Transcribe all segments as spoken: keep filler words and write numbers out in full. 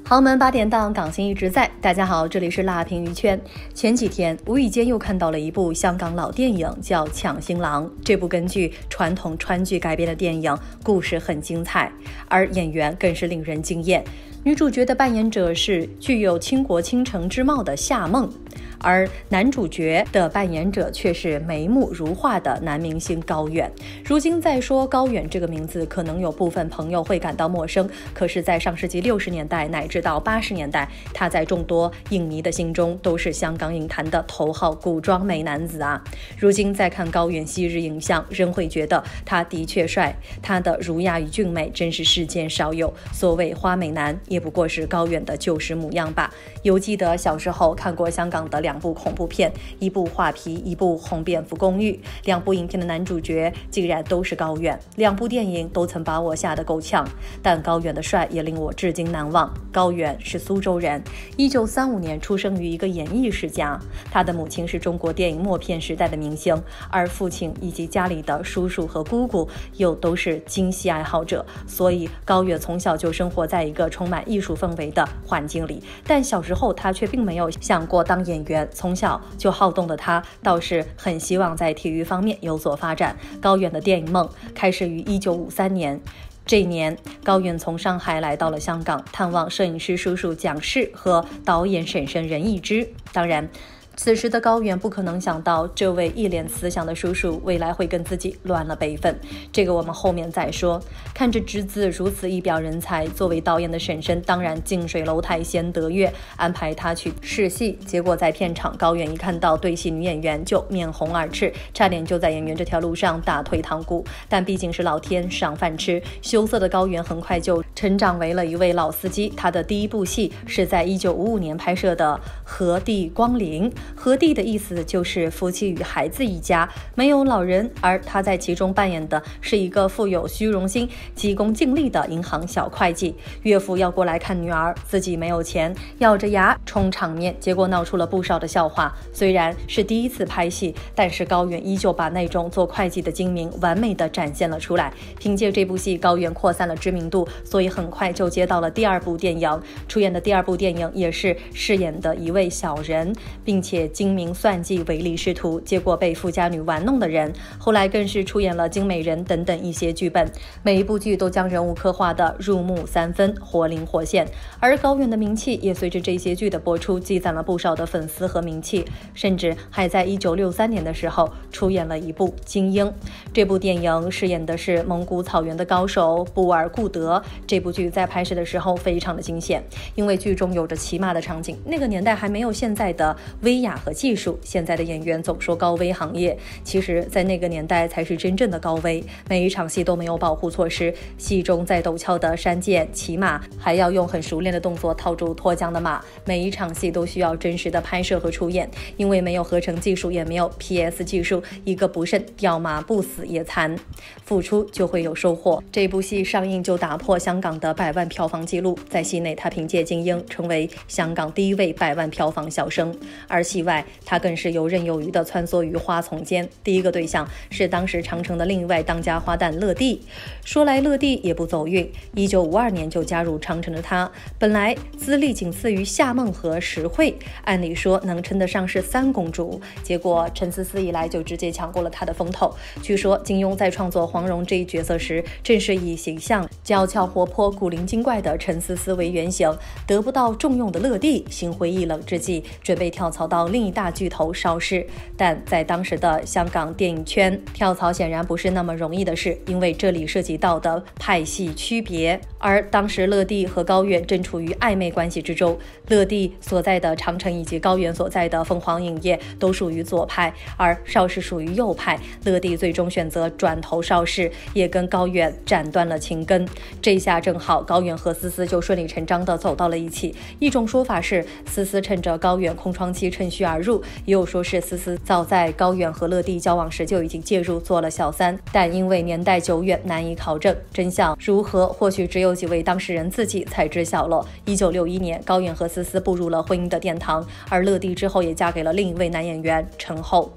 豪门八点档，港星一直在。大家好，这里是辣评娱圈。前几天无意间又看到了一部香港老电影，叫《抢新郎》。这部根据传统川剧改编的电影，故事很精彩，而演员更是令人惊艳。女主角的扮演者是具有倾国倾城之貌的夏梦，而男主角的扮演者却是眉目如画的男明星高远。如今再说高远这个名字，可能有部分朋友会感到陌生，可是在上世纪六十年代乃至到八十年代，他在众多影迷的心中都是香港影坛的头号古装美男子啊。如今再看高远昔日影像，仍会觉得他的确帅，他的儒雅与俊美真是世间少有，所谓花美男也不过是高远的旧时模样吧。犹记得小时候看过香港的两部恐怖片，一部画皮，一部红蝙蝠公寓，两部影片的男主角竟然都是高远，两部电影都曾把我吓得够呛，但高远的帅也令我至今难忘。高远是苏州人，一九三五年出生于一个演艺世家，他的母亲是中国电影默片时代的明星，而父亲以及家里的叔叔和姑姑又都是京戏爱好者，所以高远从小就生活在一个充满艺术氛围的环境里。但小时候他却并没有想过当演员，从小就好动的他倒是很希望在体育方面有所发展。高远的电影梦开始于一九五三年，这一年高远从上海来到了香港，探望摄影师叔叔蒋氏和导演婶婶任义之。当然此时的高远不可能想到，这位一脸慈祥的叔叔未来会跟自己乱了辈分，这个我们后面再说。看着侄子如此一表人才，作为导演的婶婶当然近水楼台先得月，安排他去试戏。结果在片场，高远一看到对戏女演员就面红耳赤，差点就在演员这条路上打退堂鼓。但毕竟是老天赏饭吃，羞涩的高远很快就成长为了一位老司机。他的第一部戏是在一九五五年拍摄的《和地光临》，和地的意思就是夫妻与孩子一家，没有老人，而他在其中扮演的是一个富有虚荣心、急功近利的银行小会计。岳父要过来看女儿，自己没有钱，咬着牙冲场面，结果闹出了不少的笑话。虽然是第一次拍戏，但是高远依旧把那种做会计的精明完美的展现了出来。凭借这部戏，高远扩散了知名度，所以很快就接到了第二部电影。出演的第二部电影也是饰演的一位小人，并且精明算计、唯利是图，结果被富家女玩弄的人。后来更是出演了《金美人》等等一些剧本，每一部剧都将人物刻画的入木三分，活灵活现。而高远的名气也随着这些剧的播出积攒了不少的粉丝和名气，甚至还在一九六三年的时候出演了一部《精英》。这部电影饰演的是蒙古草原的高手布尔固德。这部剧在拍摄的时候非常的惊险，因为剧中有着骑马的场景，那个年代还没有现在的威亚和技术。现在的演员总说高危行业，其实在那个年代才是真正的高危，每一场戏都没有保护措施，戏中在陡峭的山涧骑马，还要用很熟练的动作套住脱缰的马，每一场戏都需要真实的拍摄和出演。因为没有合成技术，也没有 P S 技术，一个不慎掉马不死也残，付出就会有收获。这部戏上映就打破香港的百万票房纪录，在戏内他凭借精英成为香港第一位百万票房小生，而戏外他更是游刃有余地穿梭于花丛间。第一个对象是当时长城的另一位当家花旦乐蒂。说来乐蒂也不走运，一九五二年就加入长城的他，本来资历仅次于夏梦和石慧，按理说能称得上是三公主，结果陈思思一来就直接抢过了她的风头。据说金庸在创作黄蓉这一角色时，正是以形象娇俏活泼、古灵精怪的陈思思为原型，得不到重用的乐蒂心灰意冷之际，准备跳槽到另一大巨头邵氏。但在当时的香港电影圈，跳槽显然不是那么容易的事，因为这里涉及到的派系区别。而当时乐蒂和高远正处于暧昧关系之中，乐蒂所在的长城以及高远所在的凤凰影业都属于左派，而邵氏属于右派。乐蒂最终选择转投邵氏，也跟高远斩断了情根。这下正好，高远和思思就顺理成章地走到了一起。一种说法是思思趁着高远空窗期趁虚而入，也有说是思思早在高远和乐蒂交往时就已经介入做了小三，但因为年代久远难以考证，真相如何或许只有几位当事人自己才知晓了。一九六一年，高远和思思步入了婚姻的殿堂，而乐蒂之后也嫁给了另一位男演员陈厚。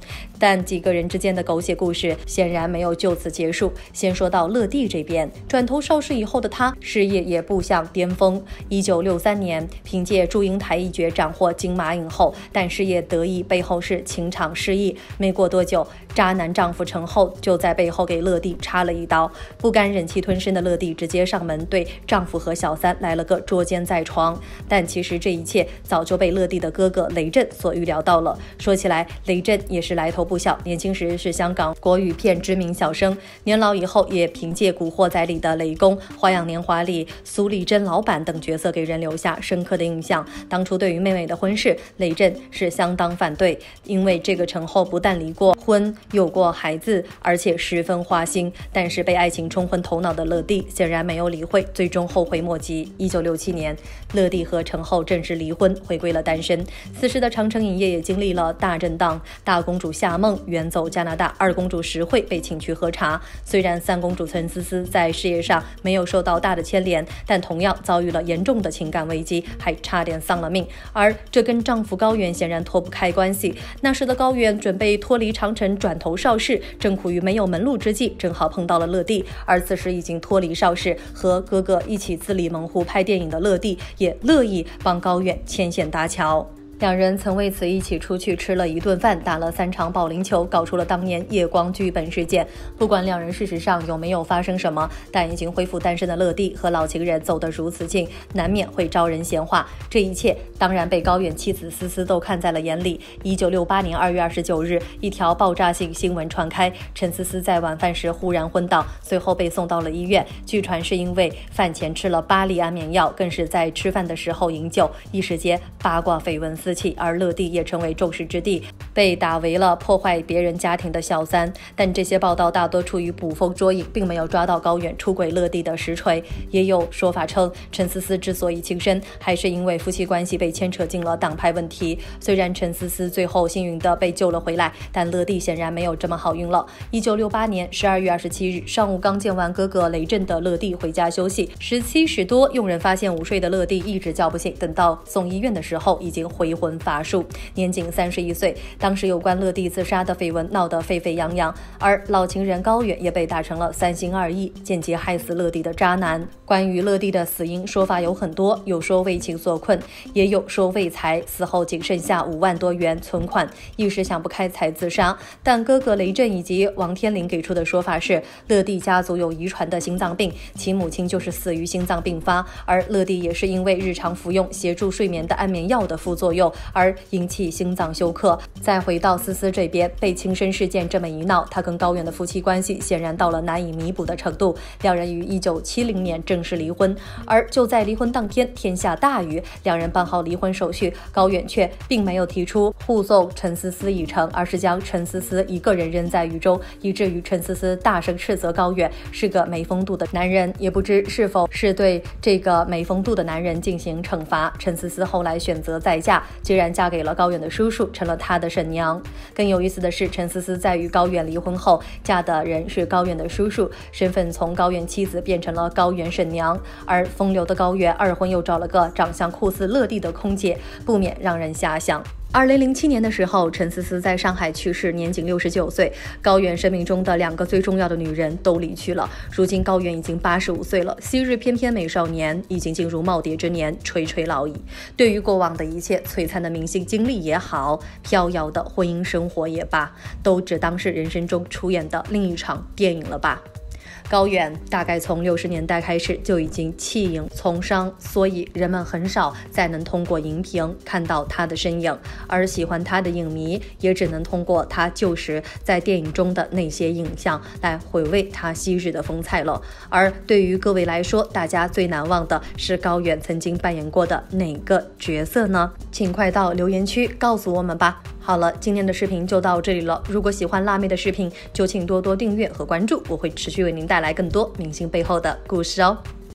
但几个人之间的狗血故事显然没有就此结束。先说到乐蒂这边，转投邵氏以后的他事业也步向巅峰。一九六三年，凭借祝英台一角斩获金马影后，但事业得意背后是情场失意。没过多久，渣男丈夫陈厚就在背后给乐蒂插了一刀。不甘忍气吞声的乐蒂直接上门对丈夫和小三来了个捉奸在床。但其实这一切早就被乐蒂的哥哥雷震所预料到了。说起来，雷震也是来头不小，年轻时是香港国语片知名小生，年老以后也凭借《古惑仔》里的雷公、《花样年华》里苏丽珍老板等角色给人留下深刻的印象。当初对于妹妹的婚事，雷震是相当反对，因为这个陈厚不但离过婚，有过孩子，而且十分花心。但是被爱情冲昏头脑的乐蒂显然没有理会，最终后悔莫及。一九六七年，乐蒂和陈厚正式离婚，回归了单身。此时的长城影业也经历了大震荡，大公主夏梦远走加拿大，二公主石慧被请去喝茶。虽然三公主陈思思在事业上没有受到大的牵连，但同样遭遇了严重的情感危机，还差点丧了命。而这跟丈夫高远显然脱不开关系。那时的高远准备脱离长城转投邵氏，正苦于没有门路之际，正好碰到了乐蒂。而此时已经脱离邵氏，和哥哥一起自立门户拍电影的乐蒂也乐意帮高远牵线搭桥。两人曾为此一起出去吃了一顿饭，打了三场保龄球，搞出了当年夜光剧本事件。不管两人事实上有没有发生什么，但已经恢复单身的乐蒂和老情人走得如此近，难免会招人闲话。这一切当然被高远妻子思思都看在了眼里。一九六八年二月二十九日，一条爆炸性新闻传开，陈思思在晚饭时忽然昏倒，随后被送到了医院。据传是因为饭前吃了八粒安眠药，更是在吃饭的时候饮酒，一时间八卦绯闻四起，而乐蒂也成为众矢之的，被打为了破坏别人家庭的小三。但这些报道大多出于捕风捉影，并没有抓到高远出轨乐蒂的实锤。也有说法称，陈思思之所以轻生，还是因为夫妻关系被牵扯进了党派问题。虽然陈思思最后幸运的被救了回来，但乐蒂显然没有这么好运了。一九六八年十二月二十七日上午，刚见完哥哥雷震的乐蒂回家休息，十七时多，佣人发现午睡的乐蒂一直叫不醒，等到送医院的时候，已经回魂乏术，年仅三十一岁。当时有关乐蒂自杀的绯闻闹得沸沸扬扬，而老情人高远也被打成了三心二意、间接害死乐蒂的渣男。关于乐蒂的死因说法有很多，有说为情所困，也有说为财，死后仅剩下五万多元存款，一时想不开才自杀。但哥哥雷震以及王天林给出的说法是，乐蒂家族有遗传的心脏病，其母亲就是死于心脏病发，而乐蒂也是因为日常服用协助睡眠的安眠药的副作用而引起心脏休克。再回到思思这边，被轻生事件这么一闹，她跟高远的夫妻关系显然到了难以弥补的程度。两人于一九七零年正式离婚，而就在离婚当天，天下大雨，两人办好离婚手续，高远却并没有提出护送陈思思一程，而是将陈思思一个人扔在雨中，以至于陈思思大声斥责高远是个没风度的男人，也不知是否是对这个没风度的男人进行惩罚。陈思思后来选择再嫁，既然嫁给了高远的叔叔，成了他的婶娘。更有意思的是，陈思思在与高远离婚后，嫁的人是高远的叔叔，身份从高远妻子变成了高远婶娘。而风流的高远二婚又找了个长相酷似乐蒂的空姐，不免让人遐想。二零零七年的时候，陈思思在上海去世，年仅六十九岁。高远生命中的两个最重要的女人都离去了。如今高远已经八十五岁了，昔日翩翩美少年已经进入耄耋之年，垂垂老矣。对于过往的一切璀璨的明星经历也好，飘摇的婚姻生活也罢，都只当是人生中出演的另一场电影了吧。高远大概从六十年代开始就已经弃影从商，所以人们很少再能通过荧屏看到他的身影，而喜欢他的影迷也只能通过他旧时在电影中的那些影像来回味他昔日的风采了。而对于各位来说，大家最难忘的是高远曾经扮演过的哪个角色呢？请快到留言区告诉我们吧。好了，今天的视频就到这里了。如果喜欢辣妹的视频，就请多多订阅和关注，我会持续为您带来更多明星背后的故事哦。